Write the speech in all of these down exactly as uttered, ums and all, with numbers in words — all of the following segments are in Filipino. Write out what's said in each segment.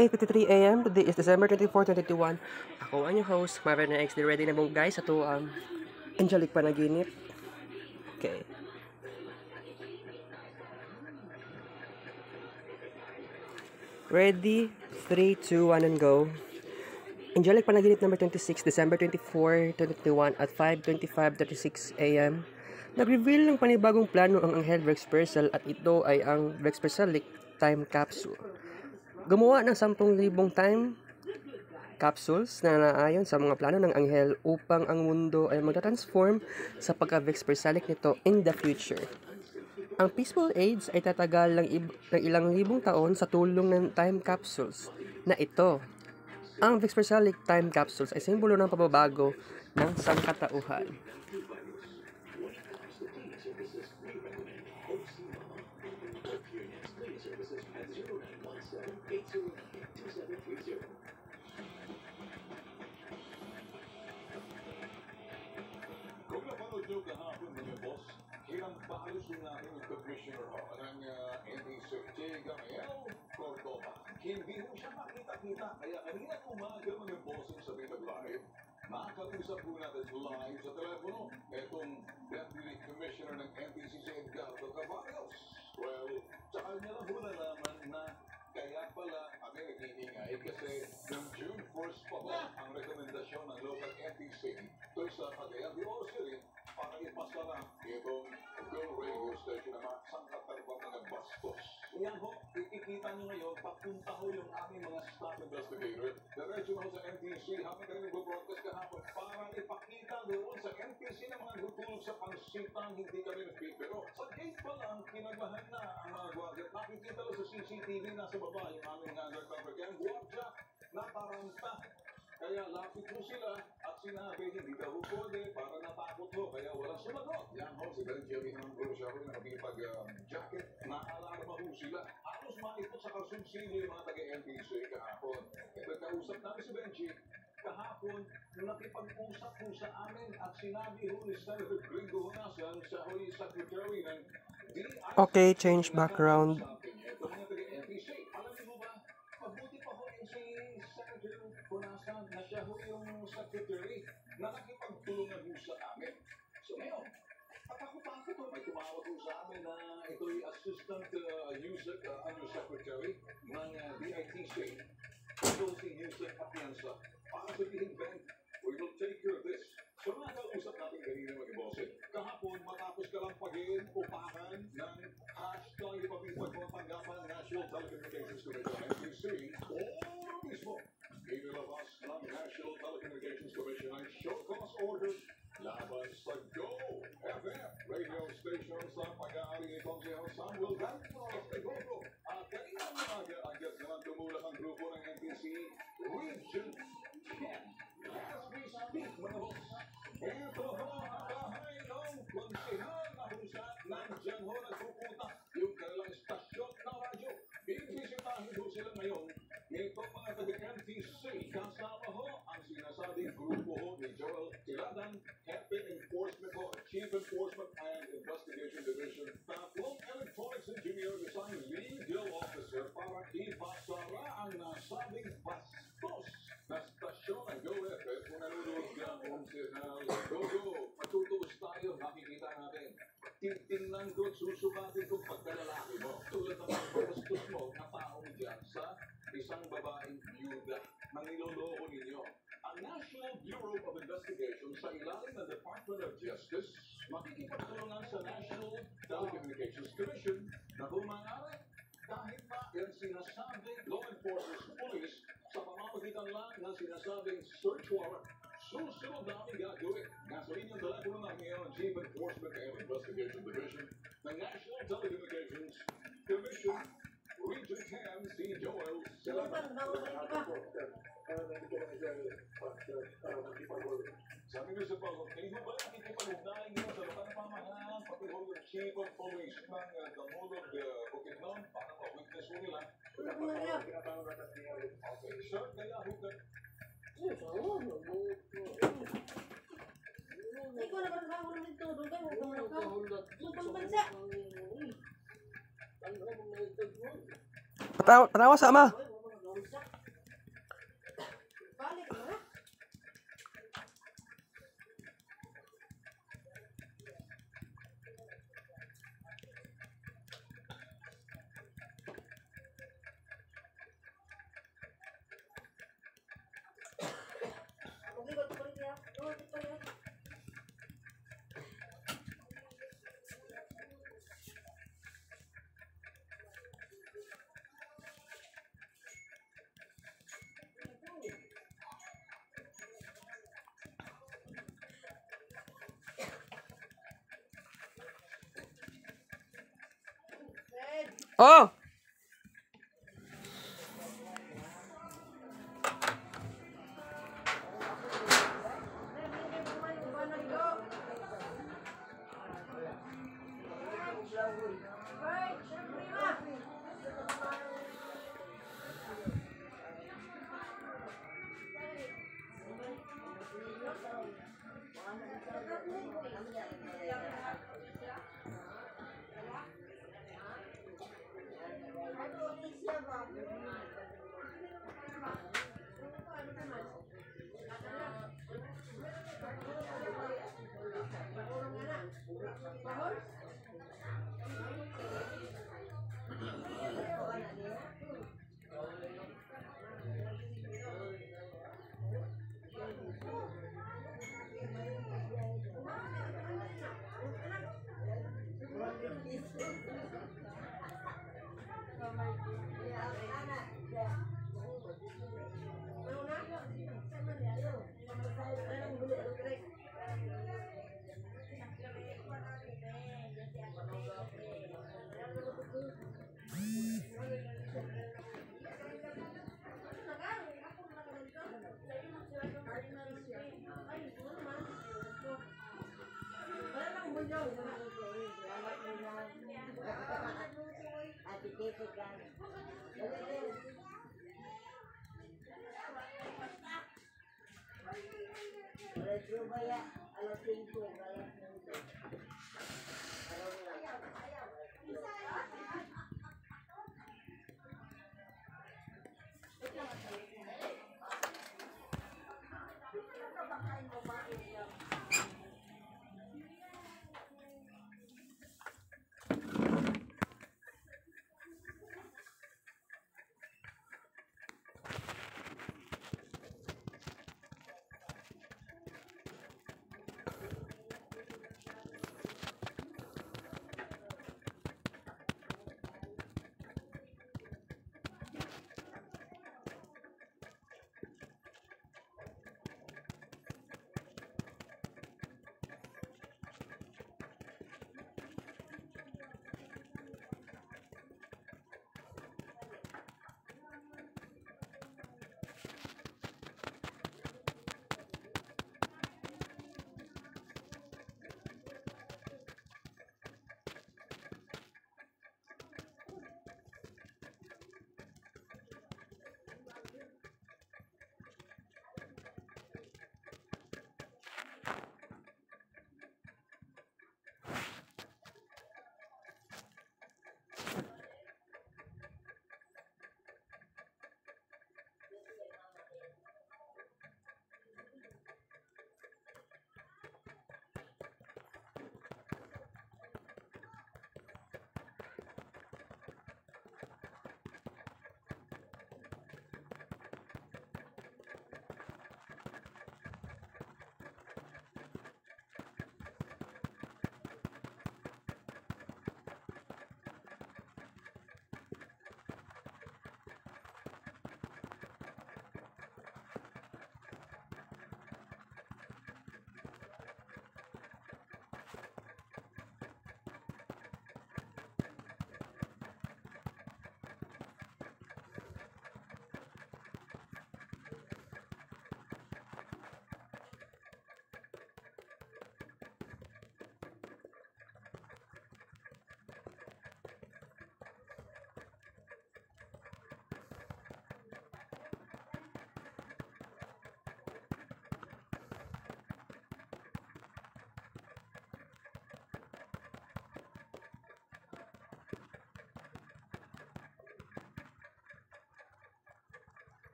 eight fifty-three a m Today is December twenty-fourth, twenty twenty-one. Ako ang yung host, Marvin X D. Ready na mo guys sa to um, angelic panaginip. Okay. Ready? three, two, one, and go. Angelic panaginip number twenty-six, December twenty-fourth, twenty twenty-one at five twenty-five thirty-six a m Nag-reveal ng panibagong plano ang Anghel Vexpersal at ito ay ang Vexpersalic Time Capsule. Gumawa ng ten thousand time capsules na naayon sa mga plano ng Anghel upang ang mundo ay magta-transform sa pagka-Vexpersalic nito in the future. Ang Peaceful Age ay tatagal ng, ng ilang libong taon sa tulong ng time capsules na ito. Ang Vexpersalic Time Capsules ay simbolo ng pagbabago ng sangkatauhan. Kung napanood nyo kahapon mga boss, hirang paayos yung aking commissioner ho ng uh, N D C J Gabriel Cordova. Hindi mo siya makita-kita, kaya kanina umaga mga bossing sa Bitag Live, makakausap po natin live sa telepono itong Deputy Commissioner ng N D C J Edgardo Caballos. Well, tsaka niya lang po nalaman na kaya pala kami nag-iingay kasi ng June first pa ba ang rekomendasyon ng local N T C to sa Cagayan de Oro City para ipasara itong Go Radio Station na sangkatarbang mga bastos. Yan ho, ikikita nyo ngayon, papunta ho yung aming mga staff investigator. Diretso na ho sa N T C, habang kami nag-broadcast kahapon para ipakita doon sa N T C na mga gutulog sa pansitang hindi kami nagpipero. Sa gate pa lang, kinagahan na ang mga guardia. Nakikita lang sa C C T V, nasa baba yung aming undercover cam. Guardia, nataranta. Kaya lapit mo sila at sinabi, hindi daw pwede para natakot ho, kaya walang sumagot. Yan ho, si Ben Jerry ng Borussia ho, nakapipag um, jacket, naalarma ho sila. Halos maipot sa kalsumsilo yung mga taga-N T C kahapon. E nagkausap namin si Benji, kahapon, nakipag-usap ho sa amin at sinabi ho ni Senator Gringo Honasan, siya ho'y secretary ng D I C. Okay, change background. Ito mga taga-N T C. Alam niyo ba, mabuti pa ho yung si Senator Honasan na siya ho yung secretary na nakipagtulungan ho sa amin. So ngayon, patakot-takot ho, may tumawag ho sa amin na ito'y assistant uh, user, uh, undersecretary ng uh, D I T C. Ito si Yusek Atienza. Para sabihin, Ben, we will take care of this. So mga kausap natin kanina mga bossing. Kahapon, matapos ka lang pagin, upahan ng hashtag ipapipag mo tanggapan National Telecommunications Commission N T C o mismo inilabas ng National Telecommunications Commission ang show cause order laban sa Go F M radio station sa pag-aari ni Consejo Samuel Gan Estegogo. At kanina umaga agad naman tumulak ang grupo ng N T C Region ten. As we speak mga boss, ito ho ang bahay ng konsehal na husa nandyan ho nagpupunta yung kanilang stasyon na radyo. Bibisitahin ho sila ngayon nito mga taga-N T C. Kasama ho ang sinasabing grupo ho ni Joel Tiladan, Hepe Enforcement ho, Chief Enforcement and Investigation Division, tatlong electronics engineer isang legal officer para ipasara ang nasabing bastos na stasyon ng Go F M. Kung nanonood ka kung sinal, go go, matutuos tayo, makikita natin. Titingnan ko, susukatin kung pagkalalaki mo. Tulad ng mga bastos mo na taong dyan sa isang babaeng byuda na niloloko ninyo. Ang National Bureau of Investigation sa ilalim ng Department of Justice makikipagtulungan sa National Telecommunications Commission na kumangari kahit pa yung sinasabing law enforcement police sa pamamagitan lang ng sinasabing search warrant. Susunod na aming gagawin. Nasa inyong telepono na ngayon ang Chief Enforcement and Investigation Division ng National Telecommunications Commission Region ten, si Joel Tiladan. Sabi ko sa Paulo, kayo ba nakikipag-ugnayan nyo sa lokal na pamahalaan, pati ho yung Chief of Police ng uh, Damulog uh, Bukidnon para pa-witness mo nila? Okay, sir, kaya ho ka... Ikaw na ba nagkakaroon ng todo? Kaya mo kung nagkakaroon ng bansa. Patawa, patawa sa ama. Oh!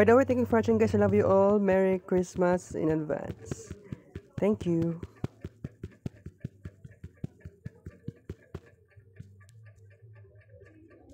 By the way, thank you for watching guys. I love you all. Merry Christmas in advance. Thank you.